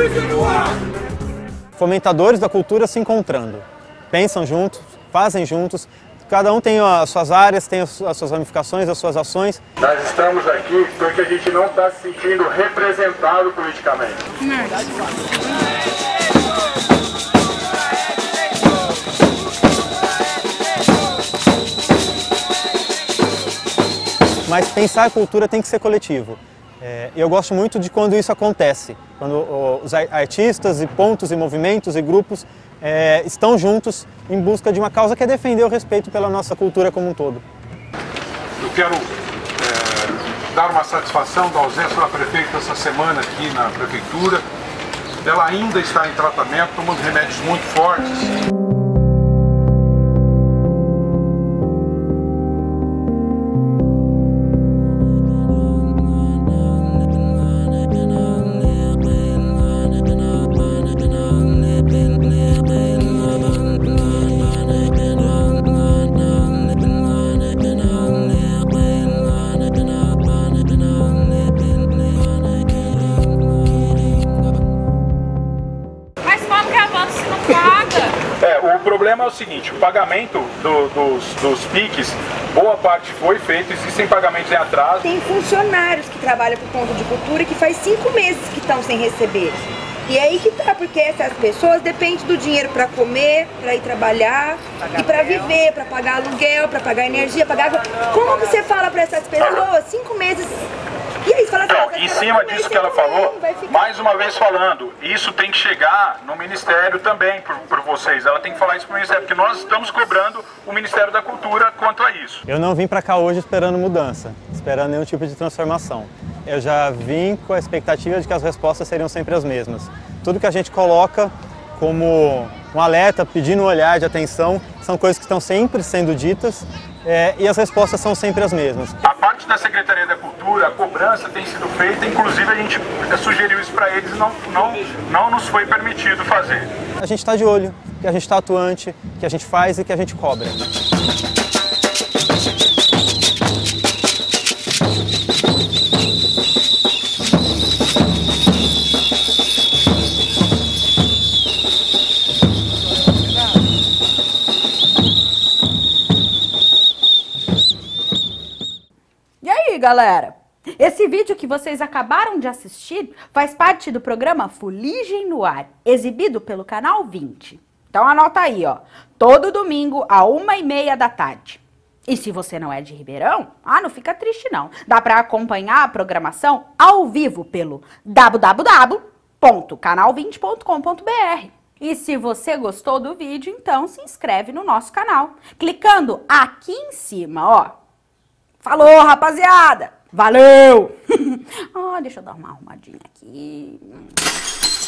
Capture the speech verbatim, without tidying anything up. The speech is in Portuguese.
Fomentadores da cultura se encontrando, pensam juntos, fazem juntos, cada um tem as suas áreas, tem as suas ramificações, as suas ações. Nós estamos aqui porque a gente não está se sentindo representado politicamente. Mas pensar a cultura tem que ser coletivo. É, eu gosto muito de quando isso acontece, quando os artistas e pontos e movimentos e grupos é, estão juntos em busca de uma causa que é defender o respeito pela nossa cultura como um todo. Eu quero é, dar uma satisfação da ausência da prefeita essa semana aqui na prefeitura. Ela ainda está em tratamento, tomando remédios muito fortes. O problema é o seguinte, o pagamento do, dos, dos piques, boa parte foi feito, existem pagamentos em atraso. Tem funcionários que trabalham para o ponto de cultura que faz cinco meses que estão sem receber. E aí que tá, porque essas pessoas dependem do dinheiro para comer, para ir trabalhar pagar e para viver, para pagar aluguel, para pagar energia, pagar água. Como que você fala para essas pessoas cinco meses? E aí, fala então, em cima disso que ela falou, mais uma vez falando, isso tem que chegar no Ministério também, por, por vocês. Ela tem que falar isso para o Ministério, porque nós estamos cobrando o Ministério da Cultura quanto a isso. Eu não vim para cá hoje esperando mudança, esperando nenhum tipo de transformação. Eu já vim com a expectativa de que as respostas seriam sempre as mesmas. Tudo que a gente coloca como um alerta, pedindo um olhar de atenção, são coisas que estão sempre sendo ditas é, e as respostas são sempre as mesmas. A parte da Secretaria da Cultura, a cobrança tem sido feita, inclusive a gente sugeriu isso para eles, não, não, não nos foi permitido fazer. A gente está de olho, que a gente está atuante, que a gente faz e que a gente cobra. Galera, esse vídeo que vocês acabaram de assistir faz parte do programa Fuligem no Ar, exibido pelo Canal vinte. Então anota aí, ó, todo domingo a uma e meia da tarde. E se você não é de Ribeirão, ah, não fica triste não. Dá para acompanhar a programação ao vivo pelo w w w ponto canal vinte ponto com ponto b r. E se você gostou do vídeo, então se inscreve no nosso canal, clicando aqui em cima, ó. Falou, rapaziada! Valeu! Ah, deixa eu dar uma arrumadinha aqui.